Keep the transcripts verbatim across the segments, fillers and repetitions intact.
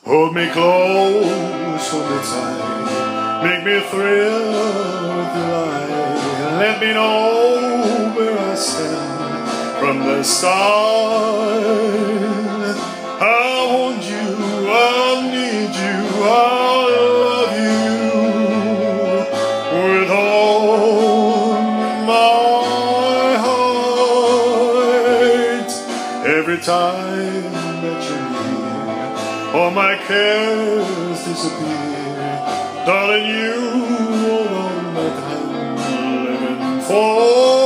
Hold me close, hold me tight, make me thrill with delight. Let me know where I stand from the start. I want you, I need you, I love you with all my heart. Every time that you're near, all my cares disappear. Darling, you are all that I'm living for.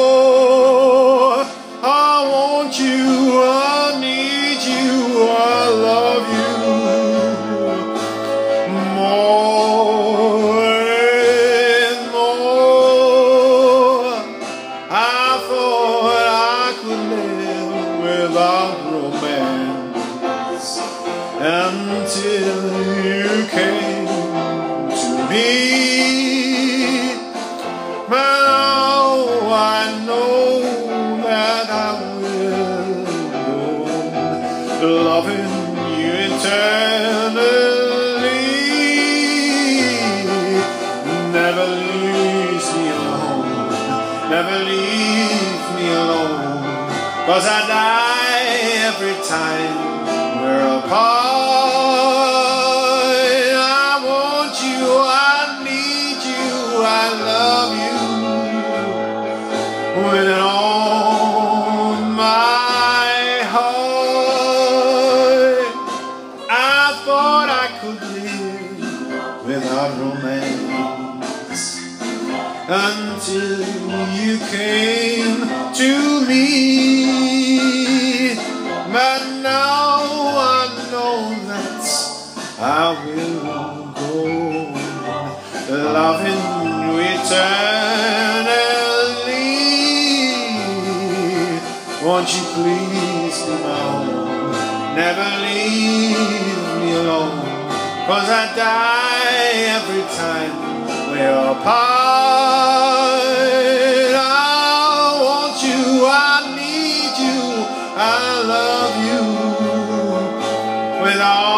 I want you, I need you, I love you more and more. I thought I could live without romance until you came to me. But now I know that I will go on loving you eternally. Never leaves me alone, never leave me alone, 'cause I die every time we're apart. I want you, I need you, I love you with all my heart. I thought I could live without romance until you came to me. But now I know that I will go loving you eternally. Won't you please be my own, never leave me alone, 'cause I die every time we're apart. I want you, I need you, I love you with all